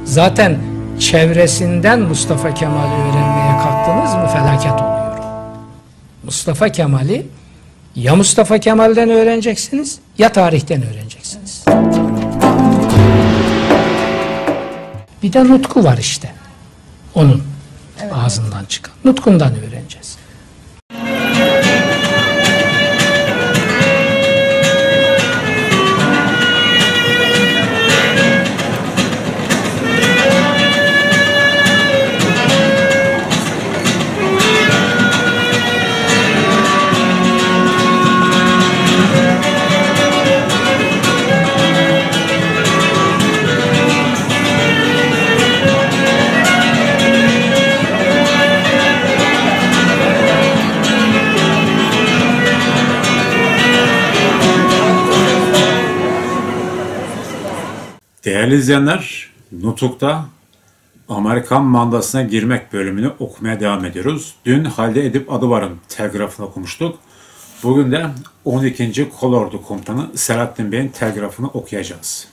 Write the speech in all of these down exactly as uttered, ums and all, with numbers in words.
Zaten çevresinden Mustafa Kemal'i öğrenmeye kalktınız mı felaket oluyor. Mustafa Kemal'i ya Mustafa Kemal'den öğreneceksiniz ya tarihten öğreneceksiniz. Bir de nutku var işte. Onun evet. Ağzından çıkan. Nutkundan öğreneceğiz. Değerli izleyenler, Nutuk'ta Amerikan mandasına girmek bölümünü okumaya devam ediyoruz. Dün Halide Edip Adıvar'ın telgrafını okumuştuk. Bugün de on ikinci Kolordu Komutanı Selahattin Bey'in telgrafını okuyacağız.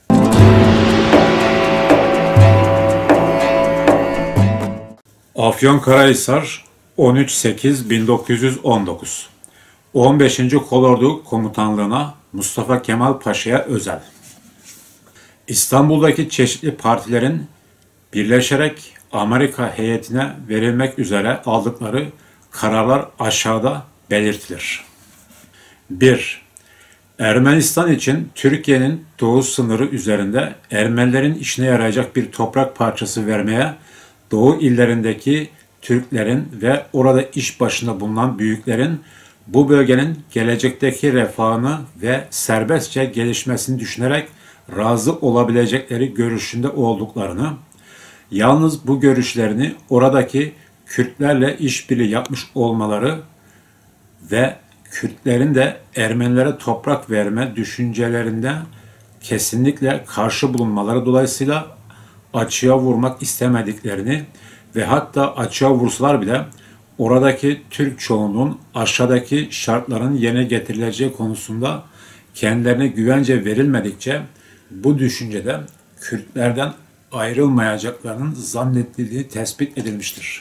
Afyonkarahisar on üç Sekiz bin dokuz yüz on dokuz on beşinci Kolordu Komutanlığına Mustafa Kemal Paşa'ya özel. İstanbul'daki çeşitli partilerin birleşerek Amerika heyetine verilmek üzere aldıkları kararlar aşağıda belirtilir. bir. Ermenistan için Türkiye'nin doğu sınırı üzerinde Ermenilerin işine yarayacak bir toprak parçası vermeye doğu illerindeki Türklerin ve orada iş başında bulunan büyüklerin bu bölgenin gelecekteki refahını ve serbestçe gelişmesini düşünerek razı olabilecekleri görüşünde olduklarını, yalnız bu görüşlerini oradaki Kürtlerle işbirliği yapmış olmaları ve Kürtlerin de Ermenilere toprak verme düşüncelerinde kesinlikle karşı bulunmaları dolayısıyla açığa vurmak istemediklerini ve hatta açığa vursalar bile oradaki Türk çoğunluğun aşağıdaki şartların yerine getirileceği konusunda kendilerine güvence verilmedikçe bu düşüncede Kürtlerden ayrılmayacaklarının zannedildiği tespit edilmiştir.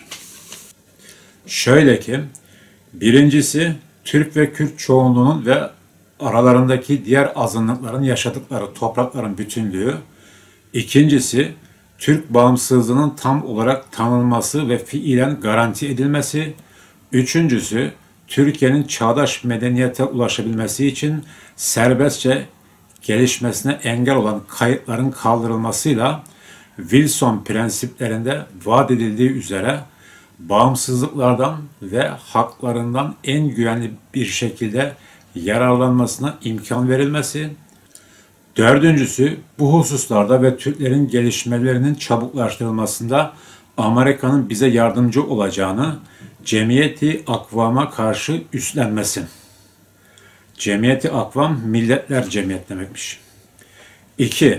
Şöyle ki, birincisi Türk ve Kürt çoğunluğunun ve aralarındaki diğer azınlıkların yaşadıkları toprakların bütünlüğü, ikincisi Türk bağımsızlığının tam olarak tanınması ve fiilen garanti edilmesi, üçüncüsü Türkiye'nin çağdaş medeniyete ulaşabilmesi için serbestçe gelişmesine engel olan kayıtların kaldırılmasıyla Wilson prensiplerinde vaat edildiği üzere bağımsızlıklardan ve haklarından en güvenli bir şekilde yararlanmasına imkan verilmesi, dördüncüsü bu hususlarda ve Türklerin gelişmelerinin çabuklaştırılmasında Amerika'nın bize yardımcı olacağını Cemiyeti Akvam'a karşı üstlenmesi. Cemiyeti Akvam, milletler cemiyet demekmiş. iki.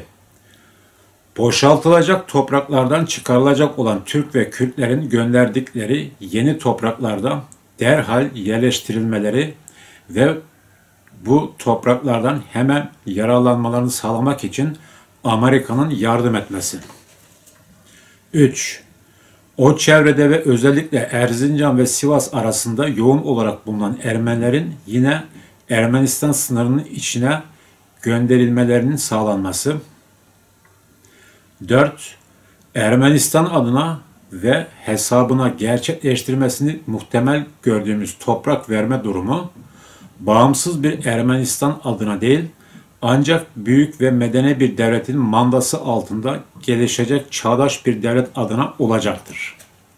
Boşaltılacak topraklardan çıkarılacak olan Türk ve Kürtlerin gönderdikleri yeni topraklarda derhal yerleştirilmeleri ve bu topraklardan hemen yararlanmalarını sağlamak için Amerika'nın yardım etmesi. üç. O çevrede ve özellikle Erzincan ve Sivas arasında yoğun olarak bulunan Ermenilerin yine Ermenistan sınırının içine gönderilmelerinin sağlanması. dört. Ermenistan adına ve hesabına gerçekleştirmesini muhtemel gördüğümüz toprak verme durumu, bağımsız bir Ermenistan adına değil, ancak büyük ve medeni bir devletin mandası altında gelişecek çağdaş bir devlet adına olacaktır.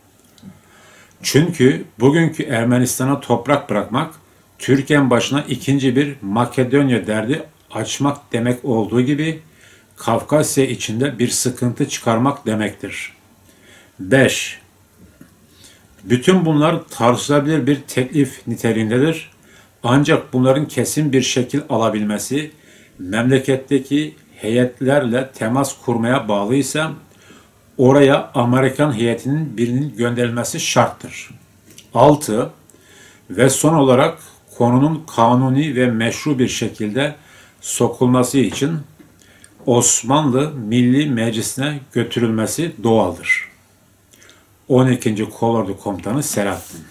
Çünkü bugünkü Ermenistan'a toprak bırakmak, Türkiye'nin başına ikinci bir Makedonya derdi açmak demek olduğu gibi, Kafkasya içinde bir sıkıntı çıkarmak demektir. beş. Bütün bunlar tartışılabilir bir teklif niteliğindedir. Ancak bunların kesin bir şekil alabilmesi, memleketteki heyetlerle temas kurmaya bağlıysa, oraya Amerikan heyetinin birinin gönderilmesi şarttır. altı. Ve son olarak konunun kanuni ve meşru bir şekilde sokulması için Osmanlı Milli Meclisi'ne götürülmesi doğaldır. on ikinci Kolordu Komutanı Selahattin.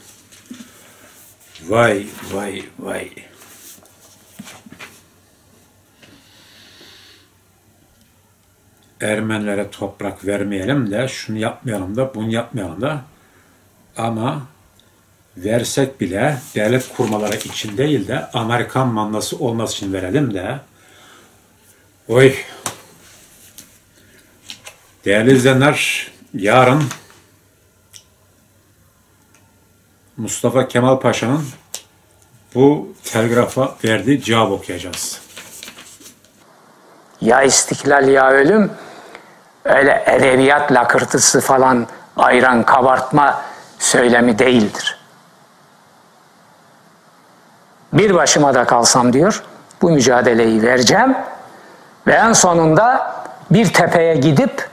Vay vay vay. Ermenilere toprak vermeyelim de, şunu yapmayalım da, bunu yapmayalım da, ama versek bile devlet kurmaları için değil de Amerikan mandası olması için verelim de. Oy. Değerli izleyenler, yarın Mustafa Kemal Paşa'nın bu telgrafa verdiği cevap okuyacağız. Ya istiklal ya ölüm, öyle edebiyat lakırtısı falan ayran kabartma söylemi değildir. Bir başıma da kalsam diyor, bu mücadeleyi vereceğim ve en sonunda bir tepeye gidip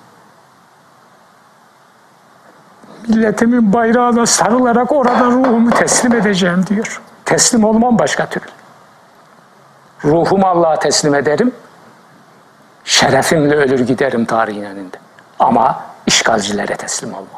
milletimin bayrağına sarılarak orada ruhumu teslim edeceğim diyor. Teslim olmam başka türlü. Ruhumu Allah'a teslim ederim, şerefimle ölür giderim tarihin önünde. Ama işgalcilere teslim olmam.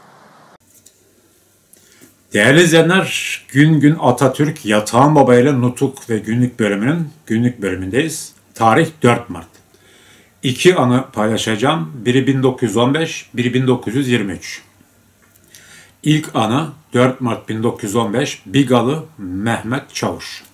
Değerli izleyenler, gün gün Atatürk Yatağan Baba ile Nutuk ve Günlük bölümünün günlük bölümündeyiz. Tarih dört Mart. İki anı paylaşacağım. Biri bin dokuz yüz on beş, biri bin dokuz yüz yirmi üç. İlk anı dört Mart bin dokuz yüz on beş, Bigalı Mehmet Çavuş.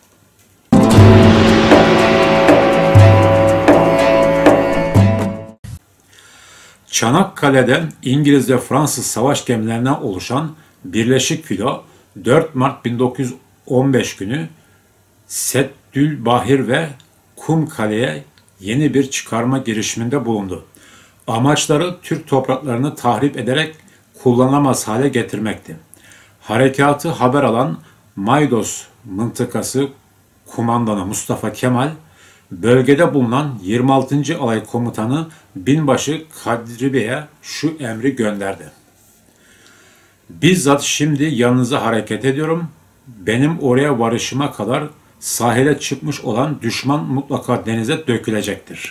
Çanakkale'de İngiliz ve Fransız savaş gemilerinden oluşan Birleşik Filo dört Mart bin dokuz yüz on beş günü Seddülbahir ve Kumkale'ye yeni bir çıkarma girişiminde bulundu. Amaçları Türk topraklarını tahrip ederek kullanılamaz hale getirmekti. Harekatı haber alan Maydos mıntıkası kumandanı Mustafa Kemal, bölgede bulunan yirmi altıncı Alay Komutanı Binbaşı Kadri Bey'e şu emri gönderdi. Bizzat şimdi yanınıza hareket ediyorum. Benim oraya varışıma kadar sahile çıkmış olan düşman mutlaka denize dökülecektir.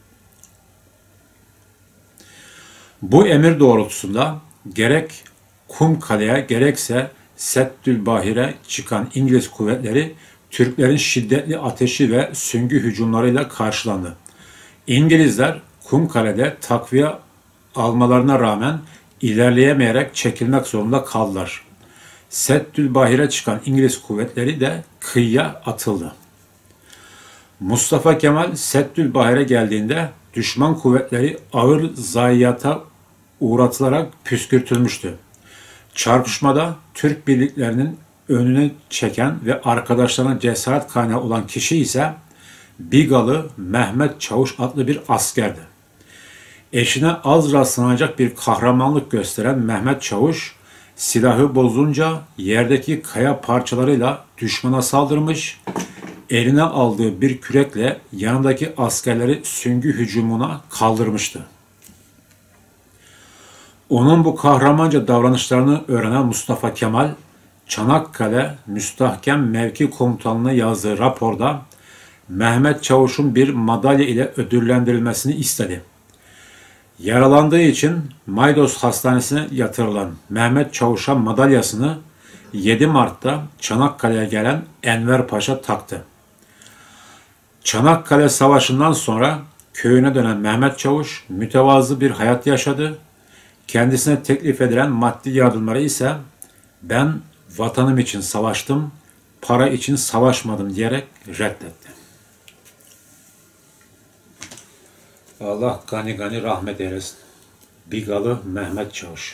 Bu emir doğrultusunda gerek Kumkale'ye gerekse Seddülbahir'e çıkan İngiliz kuvvetleri Türklerin şiddetli ateşi ve süngü hücumlarıyla karşılandı. İngilizler Kumkale'de takviye almalarına rağmen ilerleyemeyerek çekilmek zorunda kaldılar. Seddülbahir'e çıkan İngiliz kuvvetleri de kıyıya atıldı. Mustafa Kemal Seddülbahir'e geldiğinde düşman kuvvetleri ağır zayiata uğratılarak püskürtülmüştü. Çarpışmada Türk birliklerinin önüne çeken ve arkadaşlarına cesaret kaynağı olan kişi ise Bigalı Mehmet Çavuş adlı bir askerdi. Eşine az rastlanacak bir kahramanlık gösteren Mehmet Çavuş, silahı bozulunca yerdeki kaya parçalarıyla düşmana saldırmış, eline aldığı bir kürekle yanındaki askerleri süngü hücumuna kaldırmıştı. Onun bu kahramanca davranışlarını öğrenen Mustafa Kemal, Çanakkale Müstahkem Mevki Komutanlığı'na yazdığı raporda Mehmet Çavuş'un bir madalya ile ödüllendirilmesini istedi. Yaralandığı için Maydos Hastanesi'ne yatırılan Mehmet Çavuş'a madalyasını yedi Mart'ta Çanakkale'ye gelen Enver Paşa taktı. Çanakkale Savaşı'ndan sonra köyüne dönen Mehmet Çavuş mütevazı bir hayat yaşadı. Kendisine teklif edilen maddi yardımları ise ben vatanım için savaştım, para için savaşmadım diyerek reddetti. Allah gani gani rahmet eylesin. Bigalı Mehmet Çavuş.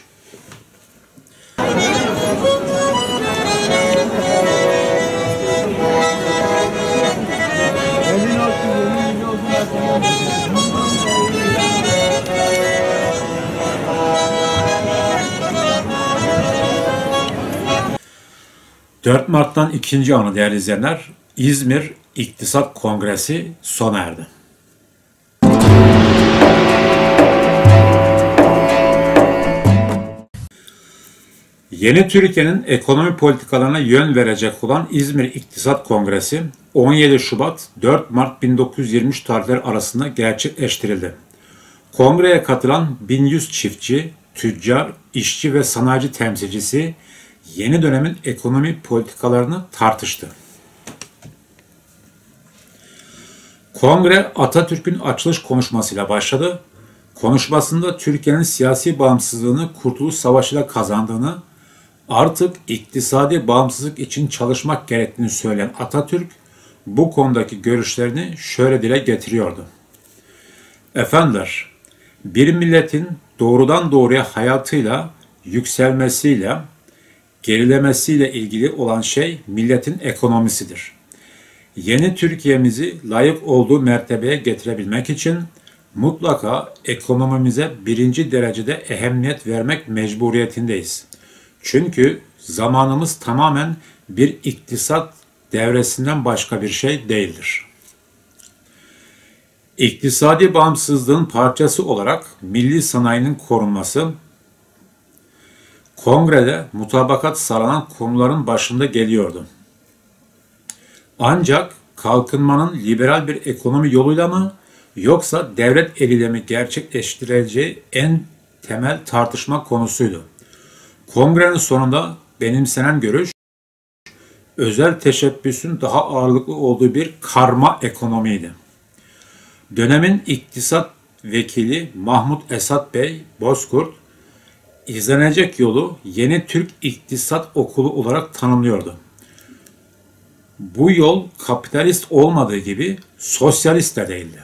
dört Mart'tan ikinci anı değerli izleyenler, İzmir İktisat Kongresi sona erdi. Yeni Türkiye'nin ekonomi politikalarına yön verecek olan İzmir İktisat Kongresi on yedi Şubat dört Mart bin dokuz yüz yirmi üç tarihleri arasında gerçekleştirildi. Kongreye katılan bin yüz çiftçi, tüccar, işçi ve sanayici temsilcisi yeni dönemin ekonomi politikalarını tartıştı. Kongre Atatürk'ün açılış konuşmasıyla başladı. Konuşmasında Türkiye'nin siyasi bağımsızlığını Kurtuluş Savaşı ile kazandığını, artık iktisadi bağımsızlık için çalışmak gerektiğini söyleyen Atatürk, bu konudaki görüşlerini şöyle dile getiriyordu. Efendiler, bir milletin doğrudan doğruya hayatıyla, yükselmesiyle, gerilemesiyle ilgili olan şey milletin ekonomisidir. Yeni Türkiye'mizi layık olduğu mertebeye getirebilmek için mutlaka ekonomimize birinci derecede ehemmiyet vermek mecburiyetindeyiz. Çünkü zamanımız tamamen bir iktisat devresinden başka bir şey değildir. İktisadi bağımsızlığın parçası olarak milli sanayinin korunması, kongrede mutabakat sağlanan konuların başında geliyordu. Ancak kalkınmanın liberal bir ekonomi yoluyla mı yoksa devlet eliyle mi gerçekleştirileceği en temel tartışma konusuydu. Kongrenin sonunda benimsenen görüş, özel teşebbüsün daha ağırlıklı olduğu bir karma ekonomiydi. Dönemin iktisat vekili Mahmut Esat Bey Bozkurt, izlenecek yolu Yeni Türk İktisat Okulu olarak tanımlıyordu. Bu yol kapitalist olmadığı gibi sosyalist de değildi.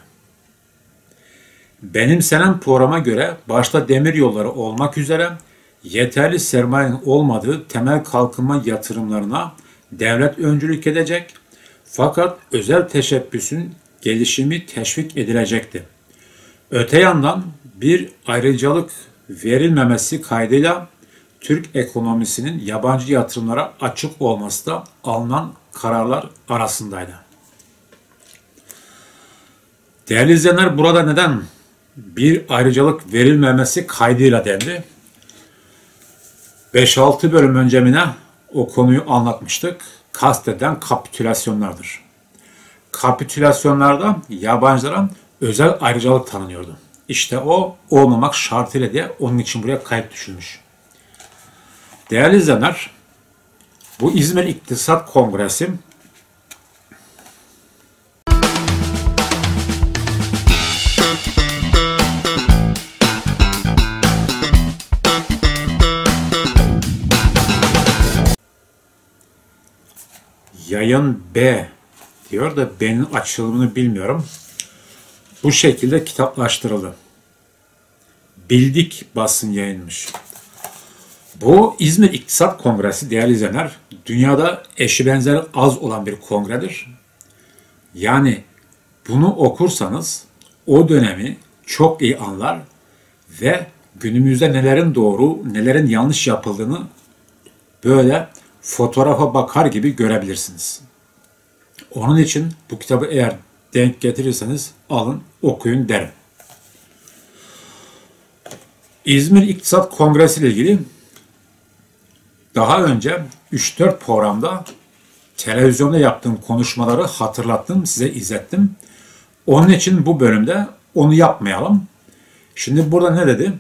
Benimsenen programa göre başta demir yolları olmak üzere yeterli sermayenin olmadığı temel kalkınma yatırımlarına devlet öncülük edecek, fakat özel teşebbüsün gelişimi teşvik edilecekti. Öte yandan bir ayrıcalık verilmemesi kaydıyla Türk ekonomisinin yabancı yatırımlara açık olması da alınan kararlar arasındaydı. Değerli izleyenler, burada neden bir ayrıcalık verilmemesi kaydıyla dendi? beş altı bölüm öncemine o konuyu anlatmıştık. Kasteden kapitülasyonlardır. Kapitülasyonlarda yabancılara özel ayrıcalık tanınıyordu. İşte o olmamak şartıyla diye onun için buraya kayıt düşülmüş. Değerli izleyenler, bu İzmir İktisat Kongresi Yayın B diyor da B'nin açılımını bilmiyorum. Bu şekilde kitaplaştırıldı. Bildik basın yayınmış. Bu İzmir İktisat Kongresi değerli izleyenler, dünyada eşi benzeri az olan bir kongredir. Yani bunu okursanız o dönemi çok iyi anlar ve günümüzde nelerin doğru, nelerin yanlış yapıldığını böyle fotoğrafa bakar gibi görebilirsiniz. Onun için bu kitabı eğer denk getirirseniz alın, okuyun derim. İzmir İktisat Kongresi ile ilgili daha önce üç dört programda televizyonda yaptığım konuşmaları hatırlattım, size izlettim. Onun için bu bölümde onu yapmayalım. Şimdi burada ne dedi?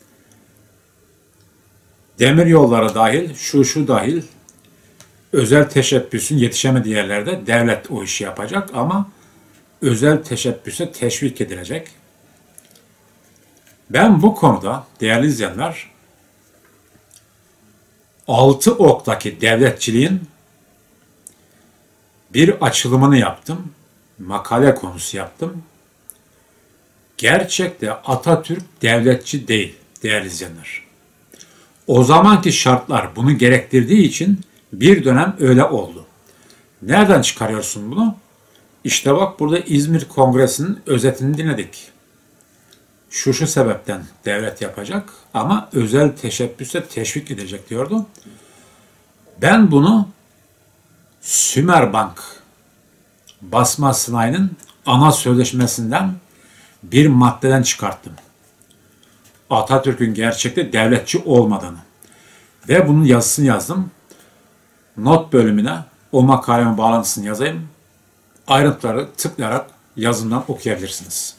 Demir yolları dahil, şu şu dahil, özel teşebbüsün yetişemediği yerlerde devlet o işi yapacak ama özel teşebbüse teşvik edilecek. Ben bu konuda değerli izleyenler, altı oktaki devletçiliğin bir açılımını yaptım. Makale konusu yaptım. Gerçekte Atatürk devletçi değil değerli izleyenler. O zamanki şartlar bunu gerektirdiği için bir dönem öyle oldu. Nereden çıkarıyorsun bunu? İşte bak, burada İzmir Kongresi'nin özetini dinledik. Şu şu sebepten devlet yapacak ama özel teşebbüse teşvik edecek diyordu. Ben bunu Sümerbank basma sanayinin ana sözleşmesinden bir maddeden çıkarttım. Atatürk'ün gerçekte devletçi olmadığını. Ve bunun yazısını yazdım. Not bölümüne o makalemin bağlantısını yazayım. Ayrıntıları tıklayarak yazımdan okuyabilirsiniz.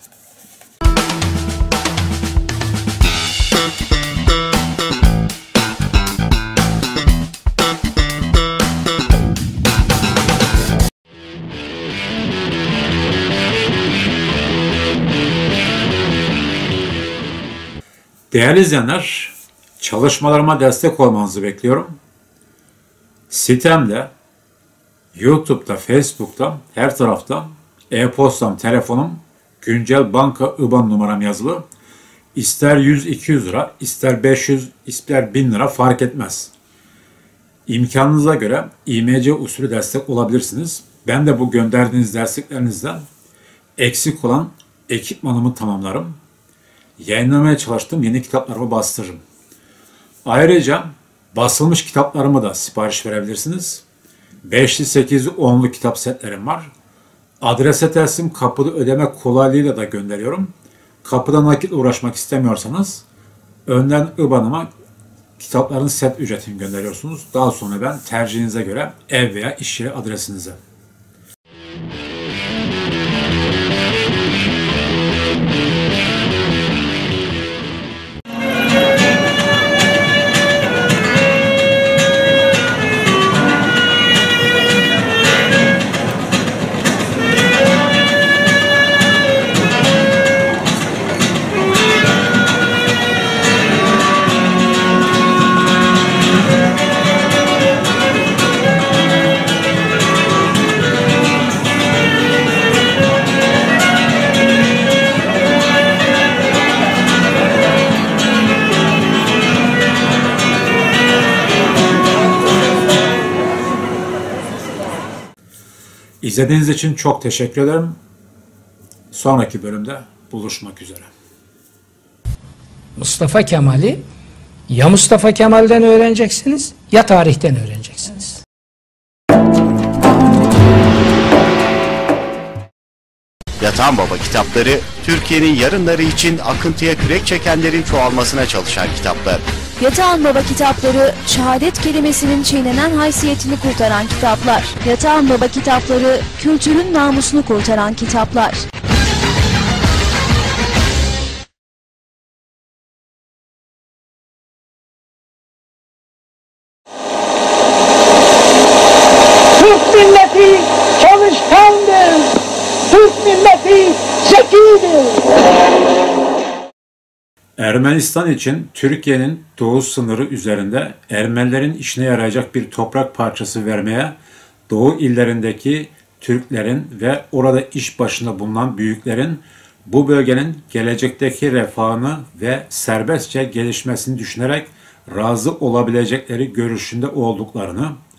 Değerli izleyenler, çalışmalarıma destek olmanızı bekliyorum. Sitemde, YouTube'da, Facebook'ta, her tarafta e-postam, telefonum, güncel banka I B A N numaram yazılı. İster yüz iki yüz lira, ister beş yüz, ister bin lira fark etmez. İmkanınıza göre İ M C usulü destek olabilirsiniz. Ben de bu gönderdiğiniz desteklerinizden eksik olan ekipmanımı tamamlarım. Yayınlamaya çalıştığım yeni kitaplarımı bastırırım. Ayrıca basılmış kitaplarımı da sipariş verebilirsiniz. beşli, sekizli, onlu kitap setlerim var. Adrese teslim, kapıda ödeme kolaylığıyla da gönderiyorum. Kapıda nakit uğraşmak istemiyorsanız önden I B A N'ıma kitapların set ücretini gönderiyorsunuz. Daha sonra ben tercihinize göre ev veya iş yeri adresinize. İzlediğiniz için çok teşekkür ederim. Sonraki bölümde buluşmak üzere. Mustafa Kemal'i ya Mustafa Kemal'den öğreneceksiniz ya tarihten öğreneceksiniz. Yatan Baba kitapları, Türkiye'nin yarınları için akıntıya kürek çekenlerin çoğalmasına çalışan kitaplar. Yatağan Baba kitapları, şehadet kelimesinin çiğnenen haysiyetini kurtaran kitaplar. Yatağan Baba kitapları, kültürün namusunu kurtaran kitaplar. Türk milleti çalışkandır. Türk milleti zekidir. Ermenistan için Türkiye'nin doğu sınırı üzerinde Ermenilerin işine yarayacak bir toprak parçası vermeye doğu illerindeki Türklerin ve orada iş başında bulunan büyüklerin bu bölgenin gelecekteki refahını ve serbestçe gelişmesini düşünerek razı olabilecekleri görüşünde olduklarını,